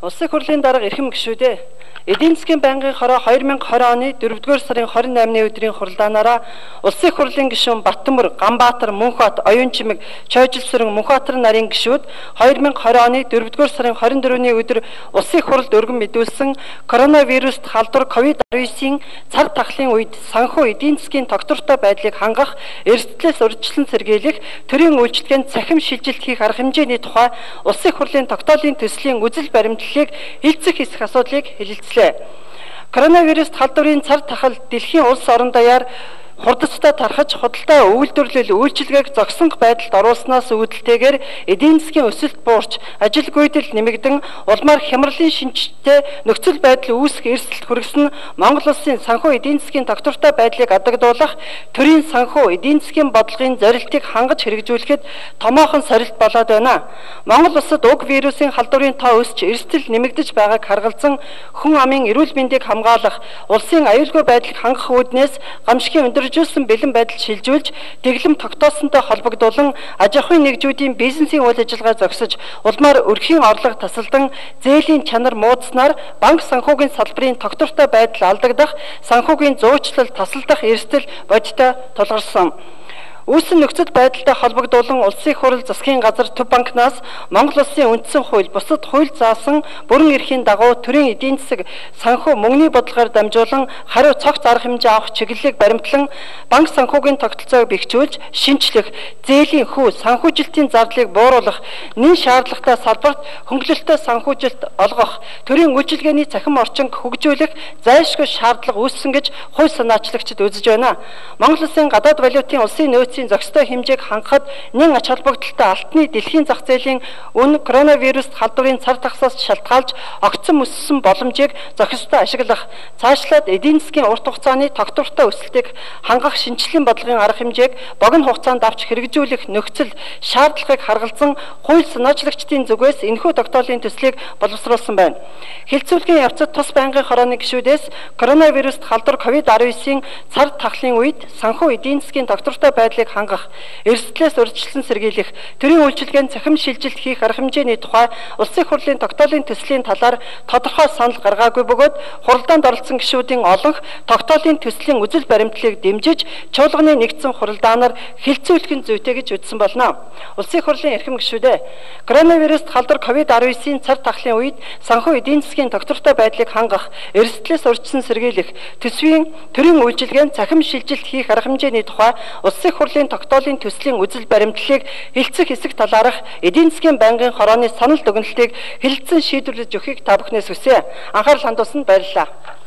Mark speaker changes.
Speaker 1: Улсын хурлын дарга эрхэм гишүүдээ эдийн засгийн байнгын хороо 2020 оны 4-р сарын 28-ны өдрийн хурлаанаараа Улсын хурлын гишүүн Баттөмөр, Ганбаатар, Мөнхбат, Оюунчимэг, Чойжилсүрэн, Мөнхбаатар нарын гишүүд 2020 оны 4-р сарын 24-ний өдөр Улсын хурлд өргөн мэдүүлсэн коронавируст халдвар COVID-19-ийн цар тахлын үед санхүү эдийн засгийн тогтвортой байдлыг хангах, эрсдлээс урьдчилан сэргийлэх, төрийн үйлчлэгээнд цахим шилжилт хийх арга хэмжээний тухай Улсын хурлын тогтоолын төслийн үзэл баримтлалыг хилцэх хэсэг асуудлыг хэлэлцлээ. Коронавируст халдварын цар тахал дэлхийн улс орон даяар хурдцтай тархаж худалдаа үйлдвэрлэл үйлчилгээг зогсонх байдалд оруулснаас үүдэлтэйгээр эдийн засгийн өсөлт буурч ажил гүйдэл нэмэгдэн улмаар хямралын шинжтэй нөхцөл байдал үүсэх эрсдэлд хүргэсэн Монгол улсын санхүү эдийн засгийн тогтвортой байдлыг адагдуулах төрийн санхүү эдийн засгийн бодлогын зорилтыг хангаж хэрэгжүүлэхэд томоохон сорилт болоод байна. Монгол улсад уг вирусын халдварын тоо өсч эрсдэл нэмэгдэж байгааг харгалзан хүн амын эрүүл мэндийг хамгаалах, улсын аюулгүй байдлыг хангах үүднээс гамшигын өндөржүүлсэн бэлэн байдал шилжүүлж, дэглэм тогтоосонтой холбогдуулан аж ахуйн нэгжүүдийн бизнесийн үйл ажиллагаа зогсож, улмаар өрхийн орлого тасалдан, зээлийн чанар муудснаар банк санхүүгийн салбарын тогтвортой байдал алдагдах, санхүүгийн зуучлал тасалдах эрсдэл бодиттой тулгарсан. Үүссэн нөхцөл байдалтай холбогдуулан Улсын хурал засгийн газар Төв банкнаас Монгол улсын үндсэн хууль, бусад хууль заасан бүрэн эрхийн дагуу төрийн эдийн засаг санхүү мөнгөний бодлогоор дамжуулан хариу цогц арга хэмжээ авах чиглэлийг баримтлан банк санхүүгийн тогтолцоог бэхжүүлж, шинчлэх, зээлийн хүү санхүүжилтийн зардлыг бууруулах, нэн шаардлагатай салбарт хөнгөлөлтөй санхүүжилт олгох, төрийн үйлчилгээний цахим орчинг хөгжүүлэх зайлшгүй шаардлага үүссэн гэж хууль санаачлагчид үзэж байна. Монгол улсын гадаад валютын улсын нөөц зохистой хэмжээг хангахад нэн ач холбогдолтой алтны дэлхийн зах зээлийн үн коронавирус халдварын цар тахсаас шалтгаалж огцон өссөн боломжийг зохистой ашиглах, цаашлаад эдийн засгийн урт хугацааны тогтвортой өсөлтийг хангах шинжилгээний бодлогын арга хэмжээг богино хугацаанд авч хэрэгжүүлэх нөхцөл шаардлагыг харгалзан хууль санаачлагчдын зүгээс энэхүү тогтоолын төслийг боловсруулсан байна. Хилцүүлгийн явцад тус байнгын хорооны гишүүдээс коронавируст халдвар COVID-19-ийн цар тахлын үед санхүү эдийн засгийн тогтвортой байдлыг хангах, эрсдлээс урьдчилан сэргийлэх, төрийн үйлчилгээнд цахим шилжилт хийх арга хэмжээний тухай Улсын хурлын тогтоолын төслийн талаар тодорхой санал гаргаагүй бөгөөд хуралдаанд оролцсон гишүүдийн олонх тогтоолын төслийн үзэл баримтлалыг дэмжиж чуулганы нэгдсэн хуралдаанаар хилцүүлэх зүйтэй гэж үзсэн болно. Улсын хурлын эрхэм гишүүдээ коронавируст халдвар COVID-19-ийн цар тахлын үед санхүү эдийн засгийн тогтвортой байдлыг хангах, эрсдлээс урьдчилан сэргийлэх, төсвийн төрийн үйлчилгээнд цахим шилжилт хийх арга хэмжээний тухай Улсын хурлын тогтоолын төслийн үзэл баримтлалыг хилцэх хэсэг талаарх эдийн засгийн байнгын хорооны санал дүгнэлтийг хэлэлцэн шийдвэрлэж өгөхийг та бүхнээс хүсье. Анхаарал хандуулсанд баярлалаа.